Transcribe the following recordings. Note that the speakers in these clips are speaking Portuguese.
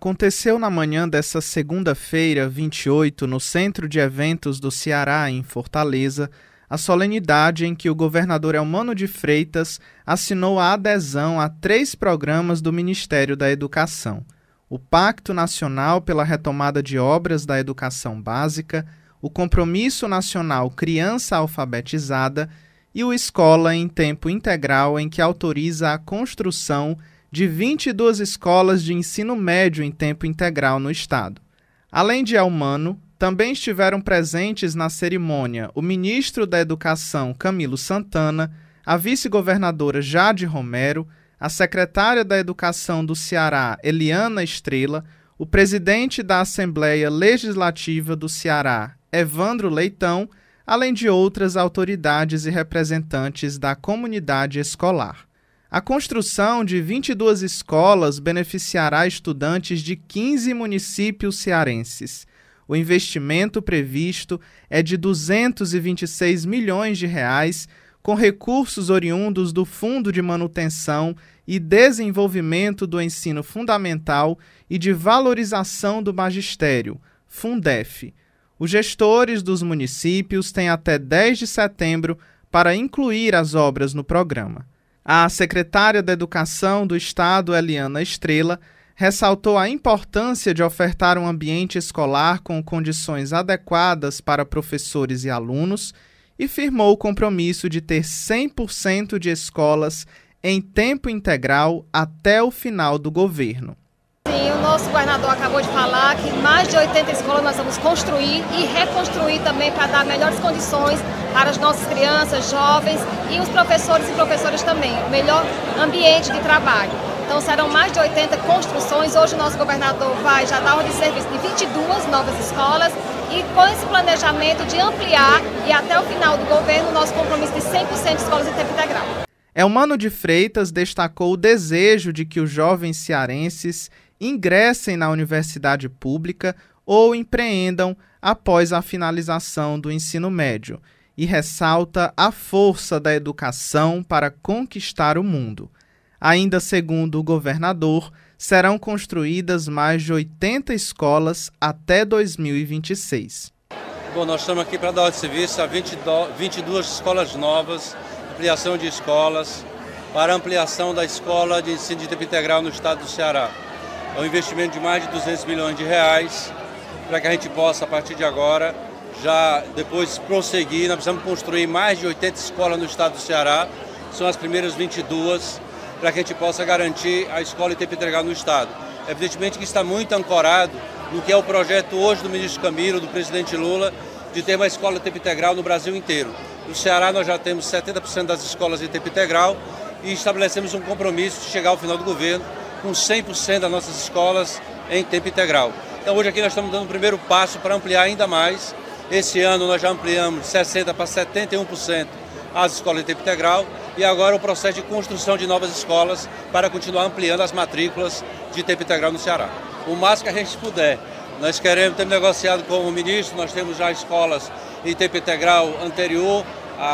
Aconteceu na manhã desta segunda-feira, 28, no Centro de Eventos do Ceará, em Fortaleza, a solenidade em que o governador Eumano de Freitas assinou a adesão a 3 programas do Ministério da Educação: o Pacto Nacional pela Retomada de Obras da Educação Básica, o Compromisso Nacional Criança Alfabetizada e o Escola em Tempo Integral, em que autoriza a construção de 22 escolas de ensino médio em tempo integral no estado. Além de Eumano, também estiveram presentes na cerimônia o ministro da Educação, Camilo Santana, a vice-governadora Jade Romero, a secretária da Educação do Ceará, Eliana Estrela, o presidente da Assembleia Legislativa do Ceará, Evandro Leitão, além de outras autoridades e representantes da comunidade escolar. A construção de 22 escolas beneficiará estudantes de 15 municípios cearenses. O investimento previsto é de R$ 226 milhões, com recursos oriundos do Fundo de Manutenção e Desenvolvimento do Ensino Fundamental e de Valorização do Magistério, Fundef. Os gestores dos municípios têm até 10 de setembro para incluir as obras no programa. A secretária da Educação do Estado, Eliana Estrela, ressaltou a importância de ofertar um ambiente escolar com condições adequadas para professores e alunos e firmou o compromisso de ter 100% de escolas em tempo integral até o final do governo. Sim, o nosso governador acabou de falar que mais de 80 escolas nós vamos construir e reconstruir também para dar melhores condições para as nossas crianças, jovens e os professores e professoras também, o melhor ambiente de trabalho. Então serão mais de 80 construções. Hoje o nosso governador vai já dar ordem de serviço de 22 novas escolas e com esse planejamento de ampliar e até o final do governo o nosso compromisso de 100% de escolas em tempo integral. Eumano de Freitas destacou o desejo de que os jovens cearenses ingressem na universidade pública ou empreendam após a finalização do ensino médio e ressalta a força da educação para conquistar o mundo. Ainda segundo o governador, serão construídas mais de 80 escolas até 2026. Bom, nós estamos aqui para dar ordem de serviço a 22 escolas novas, ampliação de escolas, para ampliação da escola de ensino de tempo integral no estado do Ceará. É um investimento de mais de R$ 200 milhões para que a gente possa, a partir de agora, já depois prosseguir. Nós precisamos construir mais de 80 escolas no estado do Ceará, são as primeiras 22, para que a gente possa garantir a escola em tempo integral no estado. Evidentemente que está muito ancorado no que é o projeto hoje do ministro Camilo, do presidente Lula, de ter uma escola em tempo integral no Brasil inteiro. No Ceará nós já temos 70% das escolas em tempo integral e estabelecemos um compromisso de chegar ao final do governo com 100% das nossas escolas em tempo integral. Então hoje aqui nós estamos dando o primeiro passo para ampliar ainda mais. Esse ano nós já ampliamos de 60% para 71% as escolas em tempo integral e agora o processo de construção de novas escolas para continuar ampliando as matrículas de tempo integral no Ceará. O máximo que a gente puder. Nós temos negociado com o ministro, nós temos já escolas em tempo integral anterior,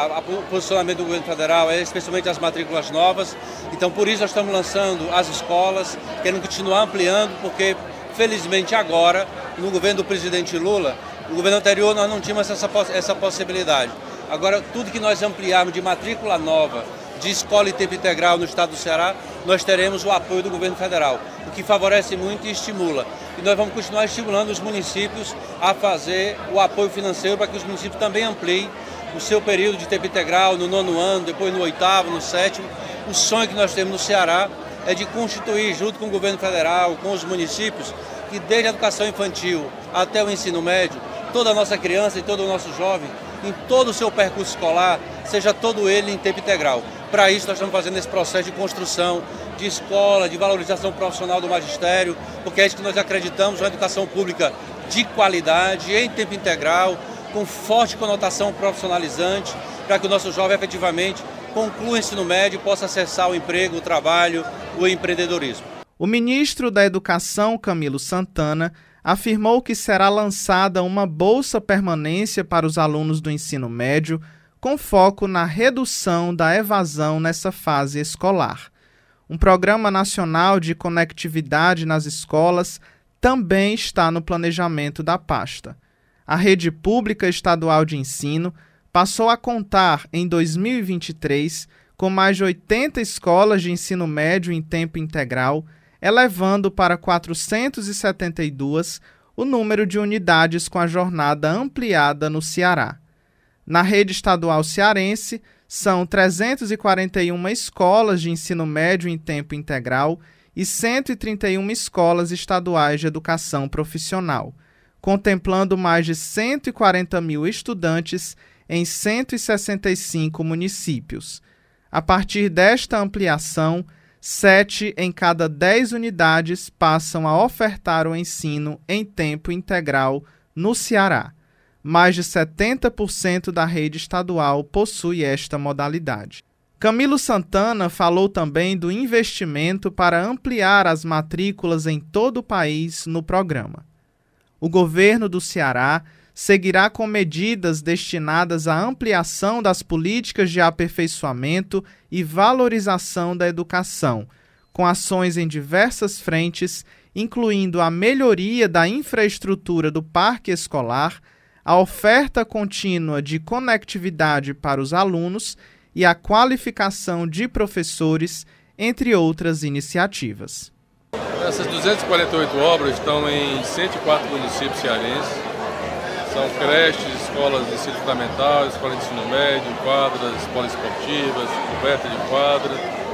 o posicionamento do governo federal é especialmente as matrículas novas. Então por isso nós estamos lançando as escolas, querendo continuar ampliando, porque felizmente agora, no governo do presidente Lula, no governo anterior nós não tínhamos essa possibilidade. Agora tudo que nós ampliarmos de matrícula nova, de escola em tempo integral no estado do Ceará, nós teremos o apoio do governo federal, o que favorece muito e estimula. E nós vamos continuar estimulando os municípios a fazer o apoio financeiro para que os municípios também ampliem o seu período de tempo integral no 9º ano, depois no 8º, no 7º. O sonho que nós temos no Ceará é de constituir, junto com o governo federal, com os municípios, que desde a educação infantil até o ensino médio, toda a nossa criança e todo o nosso jovem, em todo o seu percurso escolar, seja todo ele em tempo integral. Para isso nós estamos fazendo esse processo de construção de escola, de valorização profissional do magistério, porque é isso que nós acreditamos, uma educação pública de qualidade, em tempo integral, com forte conotação profissionalizante, para que o nosso jovem efetivamente conclua o ensino médio e possa acessar o emprego, o trabalho, o empreendedorismo. O ministro da Educação, Camilo Santana, afirmou que será lançada uma bolsa permanência para os alunos do ensino médio, com foco na redução da evasão nessa fase escolar. Um programa nacional de conectividade nas escolas também está no planejamento da pasta. A rede pública estadual de ensino passou a contar, em 2023, com mais de 80 escolas de ensino médio em tempo integral, elevando para 472 o número de unidades com a jornada ampliada no Ceará. Na rede estadual cearense, são 341 escolas de ensino médio em tempo integral e 131 escolas estaduais de educação profissional, contemplando mais de 140 mil estudantes em 165 municípios. A partir desta ampliação, 7 em cada 10 unidades passam a ofertar o ensino em tempo integral no Ceará. Mais de 70% da rede estadual possui esta modalidade. Camilo Santana falou também do investimento para ampliar as matrículas em todo o país no programa. O governo do Ceará seguirá com medidas destinadas à ampliação das políticas de aperfeiçoamento e valorização da educação, com ações em diversas frentes, incluindo a melhoria da infraestrutura do parque escolar, a oferta contínua de conectividade para os alunos e a qualificação de professores, entre outras iniciativas. Essas 248 obras estão em 104 municípios cearenses. São creches, escolas de ensino fundamental, escolas de ensino médio, quadras poliesportivas, coberta de quadra.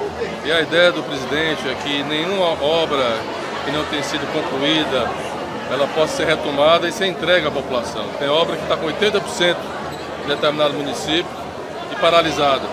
E a ideia do presidente é que nenhuma obra que não tenha sido concluída, ela possa ser retomada e ser entregue à população. Tem obra que está com 80% em determinado município e paralisada.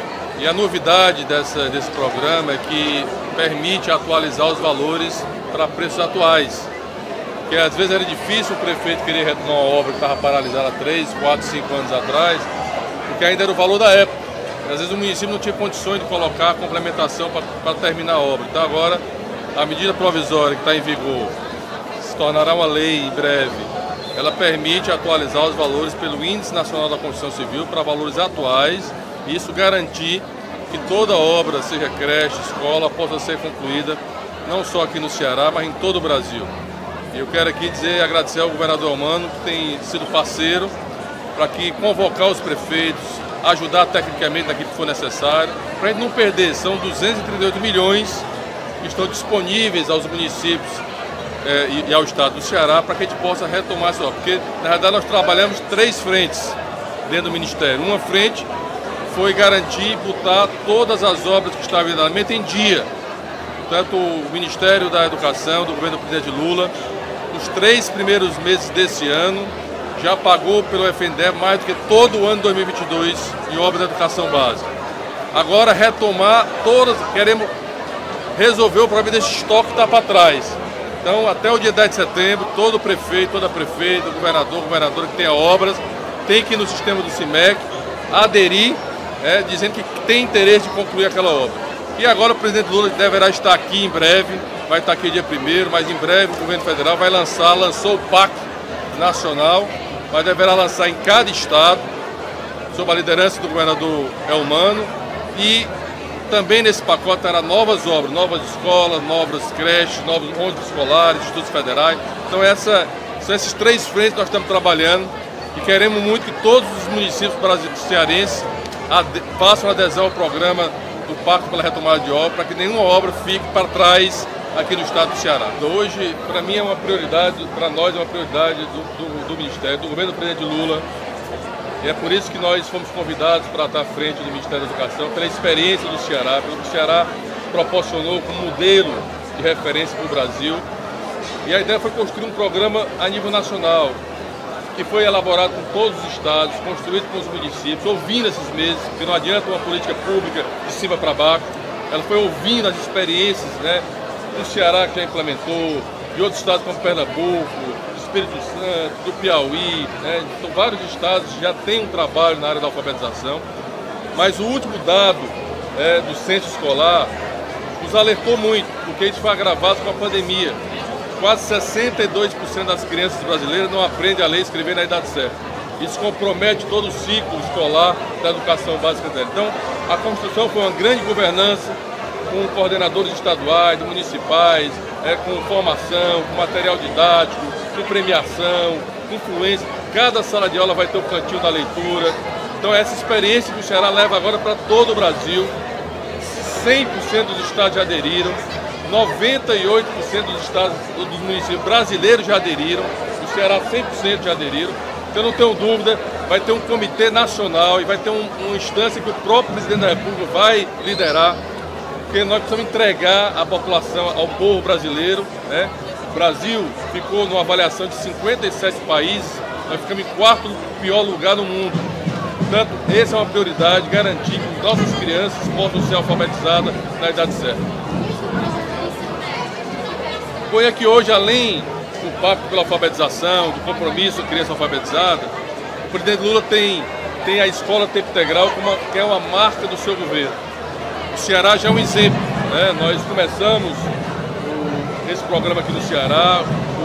E a novidade desse programa é que permite atualizar os valores para preços atuais. Porque às vezes era difícil o prefeito querer retomar uma obra que estava paralisada há 3, 4, 5 anos atrás, porque ainda era o valor da época. Às vezes o município não tinha condições de colocar a complementação para terminar a obra. Então agora a medida provisória que está em vigor se tornará uma lei em breve. Ela permite atualizar os valores pelo Índice Nacional da Construção Civil para valores atuais e isso garantir que toda obra, seja creche, escola, possa ser concluída não só aqui no Ceará, mas em todo o Brasil. E eu quero aqui agradecer ao governador Eumano, que tem sido parceiro, para que convocar os prefeitos, ajudar tecnicamente naquilo que for necessário, para a gente não perder. São 238 milhões que estão disponíveis aos municípios e ao estado do Ceará para que a gente possa retomar essa obra. Porque, na verdade, nós trabalhamos 3 frentes dentro do Ministério. Uma frente foi garantir e botar todas as obras que estavam em andamento em dia. Portanto, o Ministério da Educação, do governo do presidente Lula, nos 3 primeiros meses desse ano, já pagou pelo FNDE mais do que todo o ano de 2022 em obras de educação básica. Agora, retomar todas, queremos resolver o problema desse estoque que está para trás. Então, até o dia 10 de setembro, todo prefeito, toda prefeita, governadora que tenha obras, tem que ir no sistema do CIMEC, aderir, dizendo que tem interesse de concluir aquela obra. E agora o presidente Lula deverá estar aqui em breve, vai estar aqui dia 1º, mas em breve o governo federal lançou o Pacto Nacional, mas deverá lançar em cada estado, sob a liderança do governador Eumano, e também nesse pacote terá novas obras, novas escolas, novas creches, novos ônibus escolares, institutos federais. Então são esses 3 frentes que nós estamos trabalhando e queremos muito que todos os municípios cearenses façam adesão ao programa do Pacto pela Retomada de Obra, para que nenhuma obra fique para trás aqui no estado do Ceará. Então, hoje, para mim, é uma prioridade, para nós é uma prioridade do Ministério, do governo do presidente Lula. E é por isso que nós fomos convidados para estar à frente do Ministério da Educação, pela experiência do Ceará, pelo que o Ceará proporcionou como modelo de referência para o Brasil. E a ideia foi construir um programa a nível nacional, que foi elaborado com todos os estados, construído com os municípios, ouvindo esses meses, porque não adianta uma política pública de cima para baixo. Ela foi ouvindo as experiências, do Ceará, que já implementou, de outros estados como Pernambuco, Espírito Santo, do Piauí, então vários estados já têm um trabalho na área da alfabetização, mas o último dado do censo escolar nos alertou muito, porque isso foi agravado com a pandemia. Quase 62% das crianças brasileiras não aprendem a ler e escrever na idade certa. Isso compromete todo o ciclo escolar da educação básica dela. Então, a construção foi uma grande governança, com coordenadores estaduais, municipais, com formação, com material didático, com premiação, com influência. Cada sala de aula vai ter o cantinho da leitura. Então essa experiência que o Ceará leva agora para todo o Brasil, 100% dos estados já aderiram, 98% dos municípios brasileiros já aderiram, o Ceará 100% já aderiram. Então não tenho dúvida, vai ter um comitê nacional e vai ter uma instância que o próprio presidente da República vai liderar, porque nós precisamos entregar à população, ao povo brasileiro, né? O Brasil ficou numa avaliação de 57 países, nós ficamos em quarto pior lugar no mundo. Portanto, essa é uma prioridade, garantir que nossas crianças possam ser alfabetizadas na idade certa. Põe aqui hoje, além do pacto pela alfabetização, do compromisso da criança alfabetizada, o presidente Lula tem a escola tempo integral, que é uma marca do seu governo. O Ceará já é um exemplo, né? Nós começamos esse programa aqui no Ceará,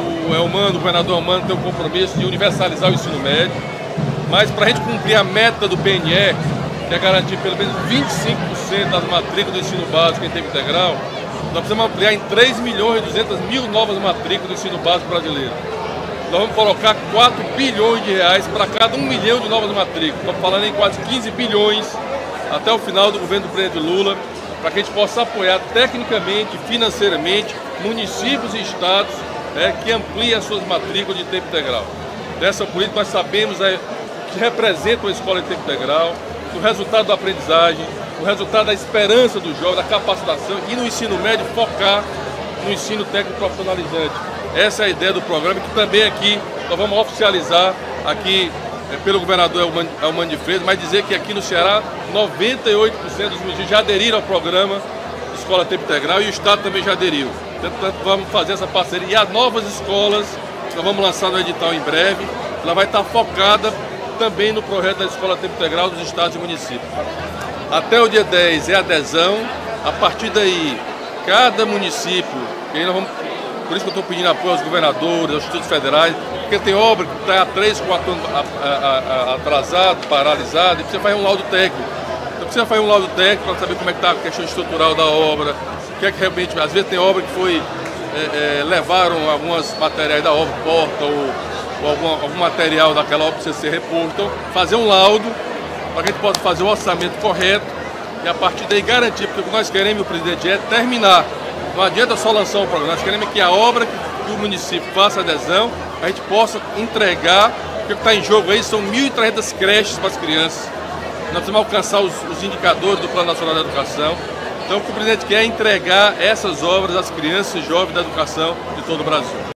o governador Elmano tem o compromisso de universalizar o ensino médio, mas para a gente cumprir a meta do PNE, que é garantir pelo menos 25% das matrículas do ensino básico em tempo integral, nós precisamos ampliar em 3.200.000 novas matrículas do ensino básico brasileiro. Nós vamos colocar 4 bilhões de reais para cada 1 milhão de novas matrículas. Estamos falando em quase 15 bilhões até o final do governo do presidente Lula, para que a gente possa apoiar tecnicamente, financeiramente, municípios e estados que ampliem as suas matrículas de tempo integral. Dessa política nós sabemos o que representa uma escola de tempo integral, o resultado da aprendizagem, o resultado da esperança do jovem, da capacitação, e no ensino médio focar no ensino técnico profissionalizante. Essa é a ideia do programa, que também aqui nós vamos oficializar aqui pelo governador Elmano de Freitas, mas dizer que aqui no Ceará 98% dos municípios já aderiram ao programa Escola Tempo Integral e o Estado também já aderiu. Portanto, vamos fazer essa parceria. E as novas escolas, nós vamos lançar no edital em breve, ela vai estar focada também no projeto da Escola Tempo Integral dos estados e municípios. Até o dia 10 é adesão, a partir daí, cada município, e aí nós vamos, por isso que eu estou pedindo apoio aos governadores, aos institutos federais, porque tem obra que está há 3, 4 anos atrasado, paralisado, e precisa fazer um laudo técnico. Então precisa fazer um laudo técnico para saber como é que está a questão estrutural da obra, o que é que realmente, às vezes tem obra que foi, levaram alguns materiais da obra, porta ou algum material daquela obra precisa ser reposto. Então fazer um laudo para que a gente possa fazer o orçamento correto e a partir daí garantir, porque o que nós queremos, meu presidente, é terminar. Não adianta só lançar um programa, nós queremos que a obra que o município faça adesão, a gente possa entregar, porque o que está em jogo aí são 1.300 creches para as crianças. Nós precisamos alcançar os indicadores do Plano Nacional da Educação. Então o que o presidente quer é entregar essas obras às crianças e jovens da educação de todo o Brasil.